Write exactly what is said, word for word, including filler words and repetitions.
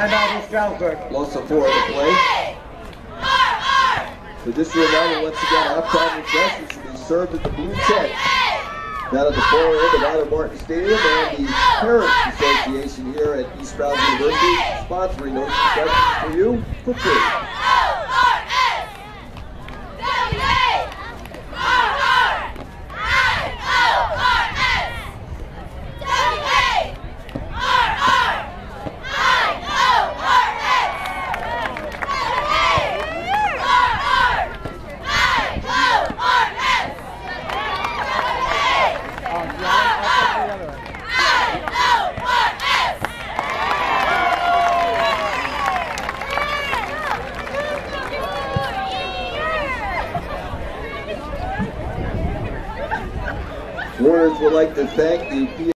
Timeout is Stroudsburg. Loss of four in the play. The district rival once again halftime refreshments should be served at the Blue Tent down at the far end of Otto Martin Stadium, and the Parents Association here at East Stroudsburg University sponsoring those refreshments for you for free. Warners would like to thank the